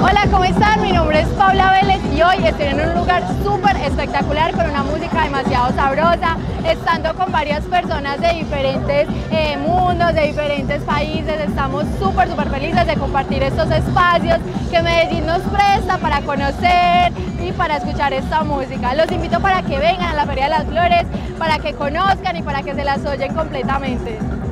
Hola, ¿cómo están? Mi nombre es Paula Vélez y hoy estoy en un lugar súper espectacular con una música demasiado sabrosa, estando con varias personas de diferentes mundos, de diferentes países. Estamos súper felices de compartir estos espacios que Medellín nos presta para conocer y para escuchar esta música. Los invito para que vengan a la Feria de las Flores, para que conozcan y para que se las oyen completamente.